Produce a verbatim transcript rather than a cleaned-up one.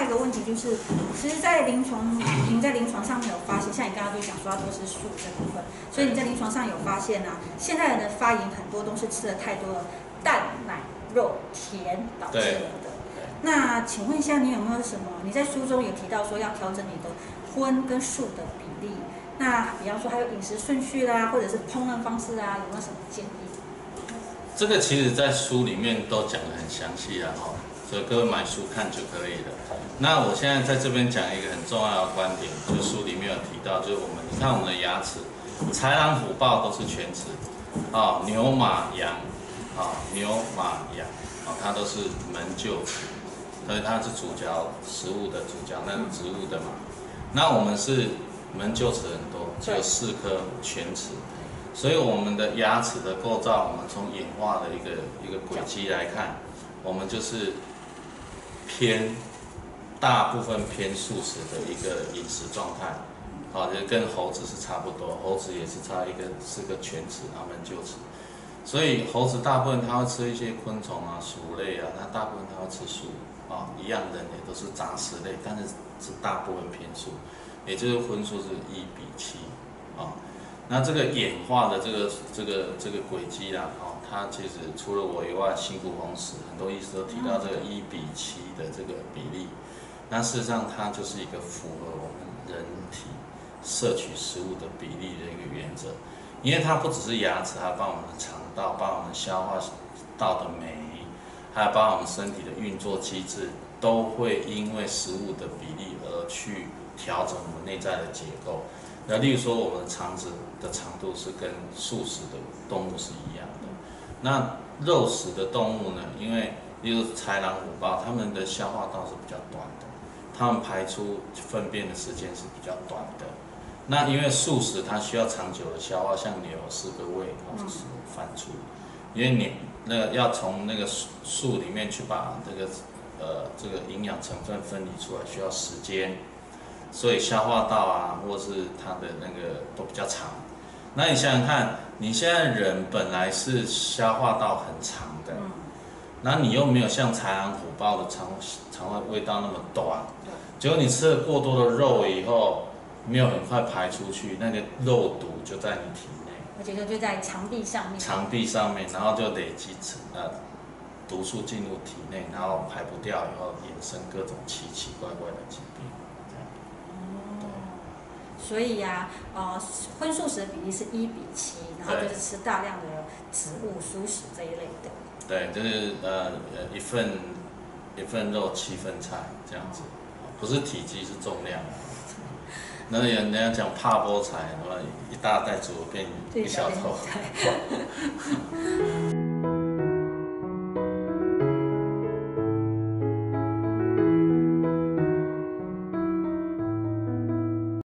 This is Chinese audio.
一个问题就是，其实，在临床，您在临床上面有发现，像你刚刚就讲说它都是素这部分，所以你在临床上有发现啊，现在人的发炎很多都是吃了太多的蛋、奶、肉、甜导致了的。那请问一下，你有没有什么？你在书中有提到说要调整你的荤跟素的比例，那比方说还有饮食顺序啦，或者是烹饪方式啊，有没有什么建议？ 这个其实在书里面都讲得很详细啊，哈，所以各位买书看就可以了。那我现在在这边讲一个很重要的观点，就书里面有提到，就是我们你看我们的牙齿，豺狼虎豹都是全齿，啊，牛马羊，啊，牛马羊，啊，它都是门臼齿，所以它是主嚼食物的主嚼，那是植物的嘛。那我们是门臼齿很多，只有四颗全齿。所以我们的牙齿的构造，我们从演化的一个一个轨迹来看，我们就是偏大部分偏素食的一个饮食状态，好，就跟猴子是差不多，猴子也是差一个四个全齿，它们臼齿。所以猴子大部分它会吃一些昆虫啊、鼠类啊，它大部分它会吃素啊，一样人也都是杂食类，但是是大部分偏素，也就是荤素是一比七啊。那这个演化的这个这个这个轨迹啦，哦，它其实除了我以外，辛苦红史很多医师都提到这个一比七的这个比例。那事实上，它就是一个符合我们人体摄取食物的比例的一个原则，因为它不只是牙齿，还包括我们的肠道，包括我们消化道的酶，还有包括我们身体的运作机制，都会因为食物的比例而去调整我们内在的结构。那例如说，我们的肠子的长度是跟素食的动物是一样的。那肉食的动物呢？因为例如豺狼虎豹，它们的消化道是比较短的，它们排出粪便的时间是比较短的。那因为素食它需要长久的消化，像牛有四个胃或者是反刍，因为你那个要从那个树里面去把这个呃这个营养成分分离出来，需要时间。所以消化道啊，或是它的那个都比较长。那你想想看，你现在人本来是消化道很长的，那你又没有像豺狼虎豹的肠肠胃胃道那么短，结果你吃了过多的肉以后，没有很快排出去，那个肉毒就在你体内， 而且就在肠壁上面， 肠壁上面，然后就累积呃毒素进入体内，然后排不掉以后，衍生各种奇奇怪怪的疾病。 所以呀、啊，呃，荤素食的比例是一比七，然后就是吃大量的植物、蔬食这一类的。 对，就是呃呃一份一份肉七份菜这样子，不是体积是重量。那人家讲怕菠菜，什么一大袋煮变一小头。